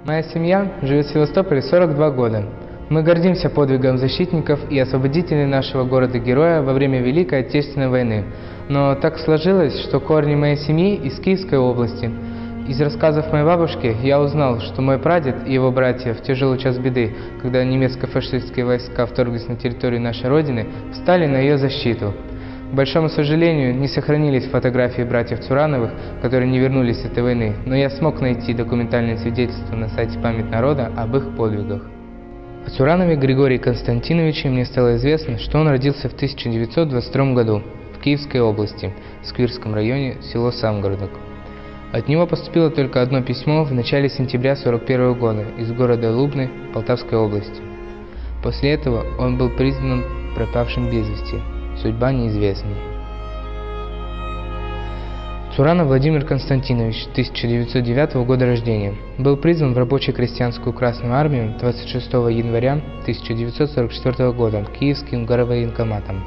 Моя семья живет в Севастополе 42 года. Мы гордимся подвигом защитников и освободителей нашего города-героя во время Великой Отечественной войны. Но так сложилось, что корни моей семьи из Киевской области. Из рассказов моей бабушки я узнал, что мой прадед и его братья в тяжелый час беды, когда немецко-фашистские войска вторглись на территорию нашей Родины, встали на ее защиту. К большому сожалению, не сохранились фотографии братьев Цурановых, которые не вернулись с этой войны, но я смог найти документальные свидетельства на сайте «Память народа» об их подвигах. О Цуранове Григории Константиновиче мне стало известно, что он родился в 1922 году в Киевской области, в Сквирском районе, село Самгородок. От него поступило только одно письмо в начале сентября 1941 года из города Лубны Полтавской области. После этого он был признан пропавшим без вести. Судьба неизвестна. Цуранов Владимир Константинович, 1909 года рождения, был призван в рабоче-крестьянскую Красную армию 26 января 1944 года Киевским горвоенкоматом.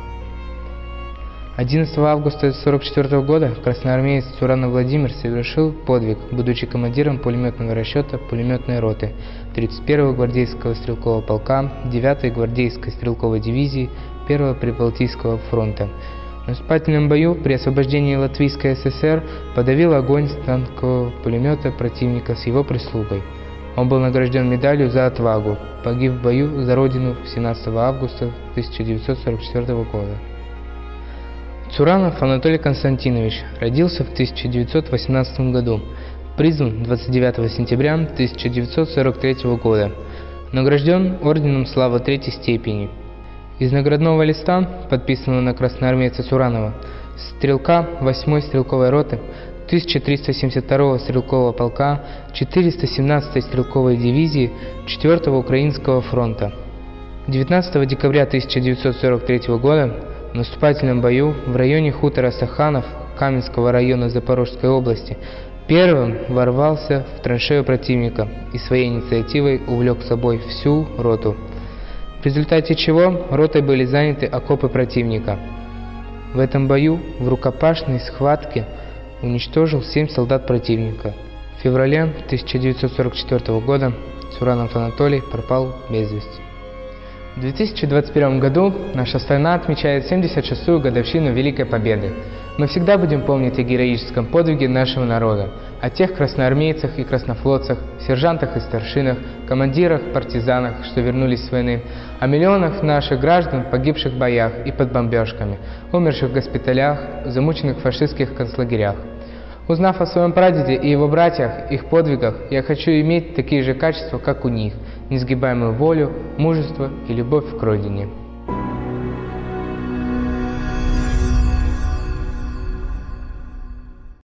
11 августа 1944 года красноармеец Цуранов Владимир совершил подвиг, будучи командиром пулеметного расчета пулеметной роты 31-го гвардейского стрелкового полка 9-й гвардейской стрелковой дивизии 1-го Прибалтийского фронта. В наступательном бою при освобождении Латвийской ССР подавил огонь с танкового пулемета противника с его прислугой. Он был награжден медалью за отвагу, погиб в бою за Родину 17 августа 1944 года. Цуранов Анатолий Константинович родился в 1918 году, призван 29 сентября 1943 года, награжден орденом Славы Третьей степени. Из наградного листа, подписанного на красноармейца Цуранова, стрелка 8-й стрелковой роты 1372-го стрелкового полка 417-й стрелковой дивизии 4-го Украинского фронта. 19 декабря 1943 года в наступательном бою в районе хутора Саханов Каменского района Запорожской области первым ворвался в траншею противника и своей инициативой увлек с собой всю роту, в результате чего ротой были заняты окопы противника. В этом бою в рукопашной схватке уничтожил 7 солдат противника. В феврале 1944 года Цуранов Анатолий пропал без вести. В 2021 году наша страна отмечает 76-ю годовщину Великой Победы. Мы всегда будем помнить о героическом подвиге нашего народа, о тех красноармейцах и краснофлотцах, сержантах и старшинах, командирах, партизанах, что вернулись с войны, о миллионах наших граждан, погибших в боях и под бомбежками, умерших в госпиталях, замученных в фашистских концлагерях. Узнав о своем прадеде и его братьях, их подвигах, я хочу иметь такие же качества, как у них – несгибаемую волю, мужество и любовь к родине.